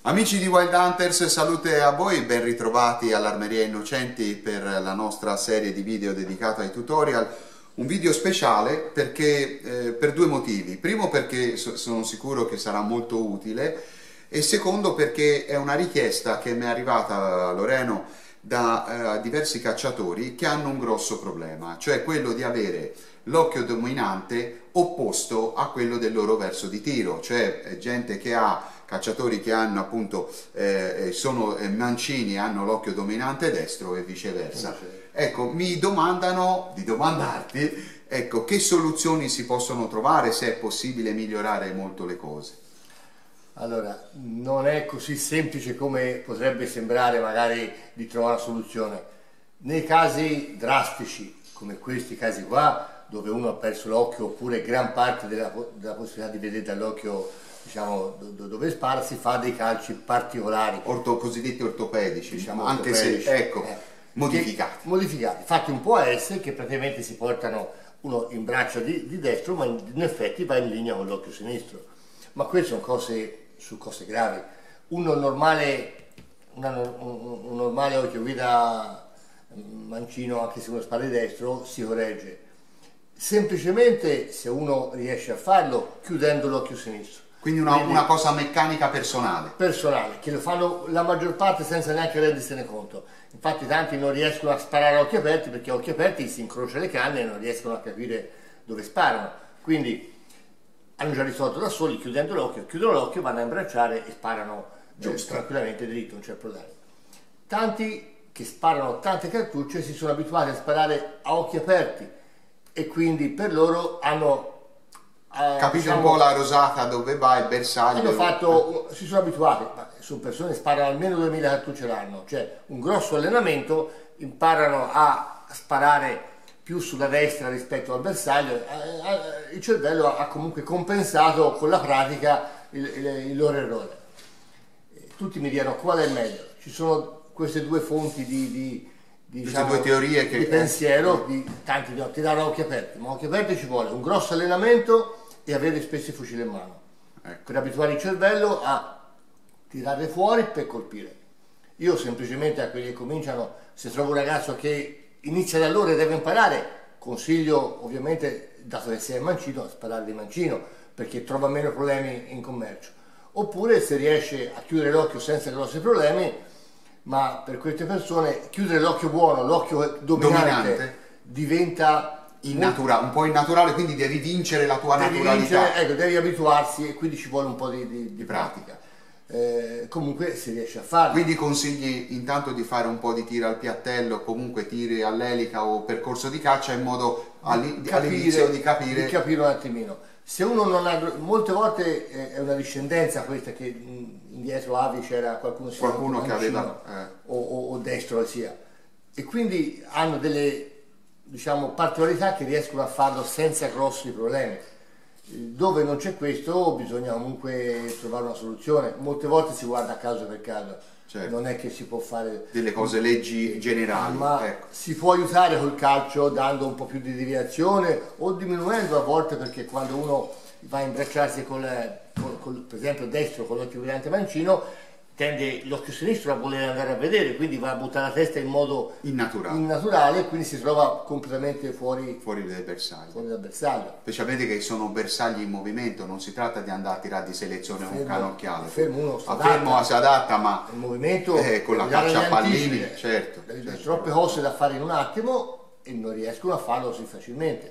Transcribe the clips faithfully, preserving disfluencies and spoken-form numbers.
Amici di Wild Hunters, salute a voi, ben ritrovati all'Armeria Innocenti per la nostra serie di video dedicata ai tutorial. Un video speciale perché, eh, per due motivi. Primo perché so, sono sicuro che sarà molto utile e secondo perché è una richiesta che mi è arrivata, Loreno, da eh, diversi cacciatori che hanno un grosso problema, cioè quello di avere l'occhio dominante opposto a quello del loro verso di tiro, cioè gente che ha cacciatori che hanno appunto eh, sono mancini e hanno l'occhio dominante destro e viceversa. Ecco, mi domandano di domandarti, ecco, che soluzioni si possono trovare, se è possibile migliorare molto le cose. Allora, non è così semplice come potrebbe sembrare magari di trovare una soluzione. Nei casi drastici, come questi casi qua, dove uno ha perso l'occhio oppure gran parte della, della possibilità di vedere dall'occhio, diciamo, dove spara, si fa dei calci particolari. Orto, cosiddetti ortopedici, diciamo, anche ortopedici, se, ecco, eh, modificati. Modificati, fatti un po' S, che praticamente si portano uno in braccio di, di destro, ma in, in effetti va in linea con l'occhio sinistro. Ma queste sono cose su cose gravi. Uno normale, una, un, un normale occhio guida mancino, anche se uno spara di destro, si corregge. Semplicemente se uno riesce a farlo chiudendo l'occhio sinistro. Quindi una, Quindi una cosa meccanica personale. Personale, che lo fanno la maggior parte senza neanche rendersene conto. Infatti tanti non riescono a sparare a occhi aperti perché a occhi aperti si incrociano le canne e non riescono a capire dove sparano. Quindi hanno già risolto da soli, chiudendo l'occhio, chiudono l'occhio, vanno a imbracciare e sparano eh, tranquillamente dritto, non c'è problema. Tanti che sparano tante cartucce si sono abituati a sparare a occhi aperti e quindi per loro hanno eh, capito, diciamo, un po' la rosata dove va il bersaglio. Hanno fatto, si sono abituati, ma sono persone che sparano almeno duemila cartucce l'anno, cioè un grosso allenamento, imparano a sparare più sulla destra rispetto al bersaglio. Il cervello ha comunque compensato con la pratica il, il, il loro errore. Tutti mi dicono qual è meglio. Ci sono queste due fonti di, di, di, diciamo, due teorie che, di pensiero, di, tanti dicono tirare a occhi aperti, ma a occhi aperti ci vuole un grosso allenamento e avere spesso il fucile in mano, ecco, per abituare il cervello a tirare fuori per colpire. Io semplicemente a quelli che cominciano, se trovo un ragazzo che inizia da allora e deve imparare, consiglio ovviamente, dato che sei mancino, a sparare di mancino perché trova meno problemi in commercio, oppure se riesce a chiudere l'occhio senza grossi problemi, ma per queste persone chiudere l'occhio buono, l'occhio dominante, dominante diventa innatura, un po' innaturale, quindi devi vincere la tua devi naturalità. Vincere, ecco, devi abituarsi e quindi ci vuole un po' di, di, di pratica. Eh, comunque si riesce a farlo. Quindi consigli intanto di fare un po' di tiri al piattello, comunque tiri all'elica o percorso di caccia, in modo all'inizio di capire di capire un attimino. Se uno non ha, molte volte è una discendenza questa, che indietro Avi c'era qualcuno, qualcuno che aveva eh. o, o, o destro sia, e quindi hanno delle, diciamo, particolarità che riescono a farlo senza grossi problemi. Dove non c'è questo bisogna comunque trovare una soluzione. Molte volte si guarda caso per caso, certo, non è che si può fare delle cose, leggi generali, ma ecco, si può aiutare col calcio dando un po' più di deviazione o diminuendo a volte, perché quando uno va a imbracciarsi col, col, col, per esempio destro con l'occhio brillante mancino, tende l'occhio sinistro a voler andare a vedere, quindi va a buttare la testa in modo innaturale, innaturale quindi si trova completamente fuori, fuori dal bersaglio. fuori dal bersaglio. Specialmente che sono bersagli in movimento, non si tratta di andare a tirare di selezione con un canocchiale. Fermo uno si adatta, fermo si adatta, ma il movimento eh, con la caccia a pallini, certo, certo, certo, troppe cose da fare in un attimo e non riescono a farlo così facilmente.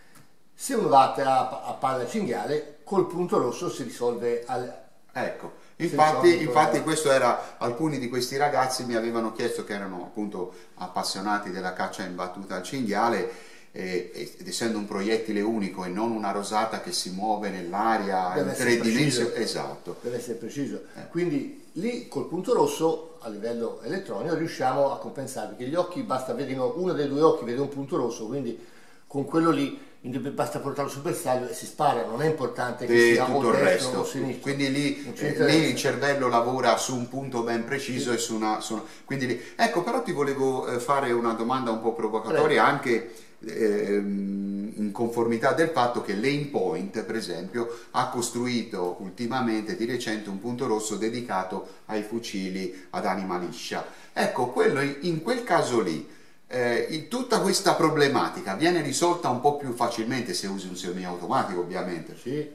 Se uno va a, a palla cinghiale, col punto rosso si risolve al, ecco. Infatti, infatti questo era, alcuni di questi ragazzi mi avevano chiesto, che erano appunto appassionati della caccia in battuta al cinghiale, eh, ed essendo un proiettile unico e non una rosata che si muove nell'aria in tre dimensioni, esatto, deve essere preciso, eh. Quindi lì col punto rosso a livello elettronico riusciamo a compensare, perché gli occhi, basta vedere uno dei due occhi vede un punto rosso, quindi con quello lì basta portarlo sul bersaglio e si spara, non è importante che e sia tutto o il destro resto. o sinistro. Quindi lì, eh, lì il cervello lavora su un punto ben preciso, sì. E su una, su una... Quindi lì... Ecco, però ti volevo eh, fare una domanda un po' provocatoria. Prego. Anche eh, in conformità del fatto che Lane Point, per esempio, ha costruito ultimamente, di recente, un punto rosso dedicato ai fucili ad anima liscia. Ecco, quello, in quel caso lì, Eh, tutta questa problematica viene risolta un po' più facilmente se usi un semiautomatico, ovviamente. Sì,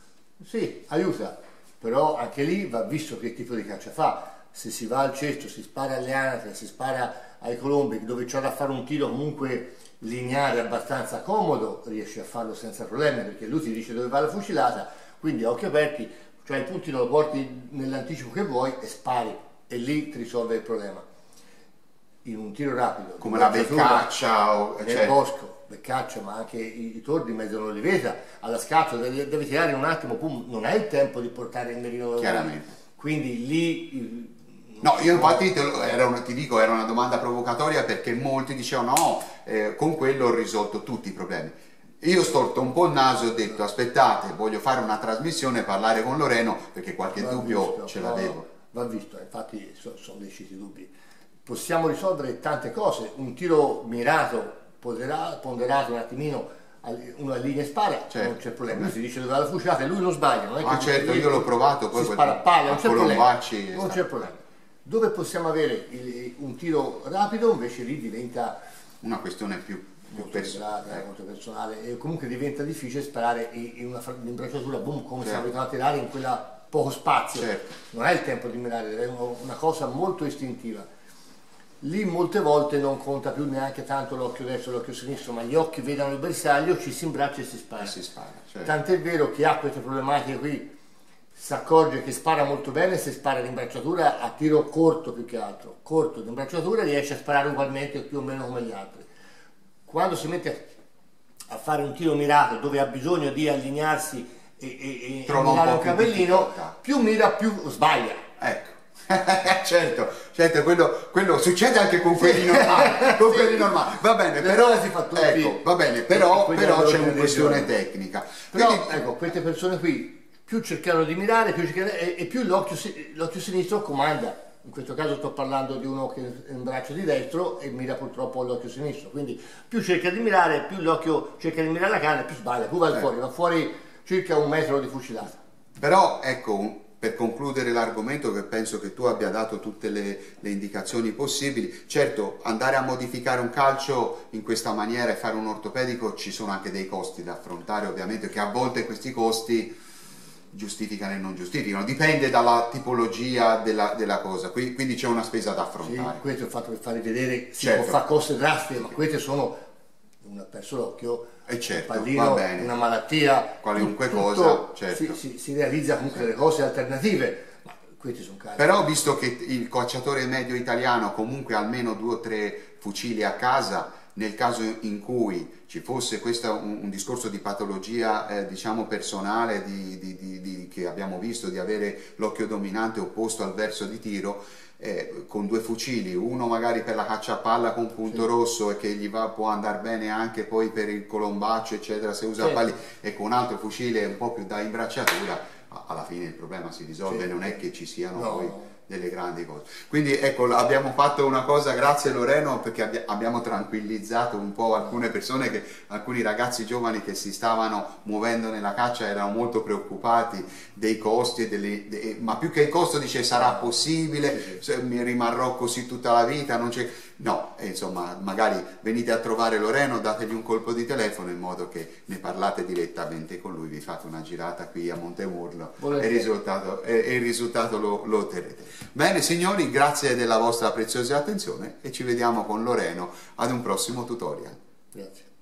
sì, aiuta, però anche lì va visto che tipo di caccia fa. Se si va al cesto, si spara alle anatre, si spara ai colombi, dove c'è da fare un tiro comunque lineare abbastanza comodo, riesci a farlo senza problemi, perché lui ti dice dove va la fucilata, quindi a occhi aperti, cioè il puntino lo porti nell'anticipo che vuoi e spari, e lì ti risolve il problema. In un tiro rapido come la beccaccia o nel certo. bosco, beccaccia, ma anche i, i tordi in mezzo all'oliveta, alla scatola, devi, devi tirare un attimo, pum, non hai il tempo di portare il mirino, chiaramente, quindi lì no, io infatti te lo, era una, ti dico, era una domanda provocatoria, perché molti dicevano no, eh, con quello ho risolto tutti i problemi. Io ho storto un po' il naso e ho detto aspettate, voglio fare una trasmissione, parlare con Loreno, perché qualche va dubbio visto, ce l'avevo. No, va visto, infatti so, sono dei siti dubbi. Possiamo risolvere tante cose, un tiro mirato, ponderato, ponderato un attimino, una linea spara, certo. Non c'è problema, lui si dice dove va la fucilata e lui non sbaglia, non è ah che certo, io l'ho provato, poi si spara a palla, non c'è problema, non c'è problema. Dove possiamo avere il, un tiro rapido, invece lì diventa una questione più, più molto, personale, eh. molto personale, e comunque diventa difficile sparare in una imbracciatura, boom, come certo. Siamo abituati a tirare in quella poco spazio, certo. Non hai il tempo di mirare, è una cosa molto istintiva. Lì molte volte non conta più neanche tanto l'occhio destro e l'occhio sinistro, ma gli occhi vedono il bersaglio, ci si imbraccia e si spara. E si spara, certo. Tant'è vero che ha queste problematiche qui, si accorge che spara molto bene se spara l'imbracciatura a tiro corto più che altro. Corto d'imbracciatura riesce a sparare ugualmente più o meno come gli altri. Quando si mette a fare un tiro mirato dove ha bisogno di allinearsi e, e, e mirare un, un capellino, più mira più sbaglia. Ecco. certo, certo, quello, quello succede anche con quelli normali, con quelli normali. Va bene, però, si fa tutti, ecco, va bene, però, però c'è una questione tecnica. Però, quindi, ecco, queste persone qui più cercano di mirare, più cercano, e, e più l'occhio sinistro comanda. In questo caso sto parlando di uno che imbraccia di destro e mira purtroppo all'occhio sinistro, quindi più cerca di mirare, più l'occhio cerca di mirare la canna, più sbaglia, più va eh. fuori, va fuori circa un metro di fucilata. Però, ecco, per concludere l'argomento, che penso che tu abbia dato tutte le, le indicazioni possibili, certo andare a modificare un calcio in questa maniera e fare un ortopedico ci sono anche dei costi da affrontare, ovviamente, che a volte questi costi giustificano e non giustificano, dipende dalla tipologia della, della cosa, quindi c'è una spesa da affrontare. Sì, questo è il fatto per farvi vedere, si certo. può fare cose drastiche, ma queste sono, uno ha perso l'occhio, e certo, un pallino, una malattia, qualunque tutto, cosa, certo. si, si, si realizza comunque delle cose alternative, ma questi sono casi. Però visto che il cacciatore medio italiano comunque ha almeno due o tre fucili a casa, nel caso in cui ci fosse questo un, un discorso di patologia eh, diciamo personale di, di, di, di, che abbiamo visto, di avere l'occhio dominante opposto al verso di tiro, eh, con due fucili, uno magari per la caccia a palla con punto sì. rosso e che gli va, può andare bene anche poi per il colombaccio eccetera se usa sì. palli, e con un altro fucile un po' più da imbracciatura, alla fine il problema si risolve, sì. non è che ci siano no. poi delle grandi cose. Quindi ecco, abbiamo fatto una cosa, grazie Loreno, perché abbi abbiamo tranquillizzato un po' alcune persone, che alcuni ragazzi giovani che si stavano muovendo nella caccia erano molto preoccupati dei costi, delle, de, ma più che il costo dice sarà possibile, se mi rimarrò così tutta la vita, non c'è... No, e insomma, magari venite a trovare Loreno, dategli un colpo di telefono in modo che ne parlate direttamente con lui, vi fate una girata qui a Montemurlo e il risultato, e, e il risultato lo, lo otterrete. Bene signori, grazie della vostra preziosa attenzione e ci vediamo con Loreno ad un prossimo tutorial. Grazie.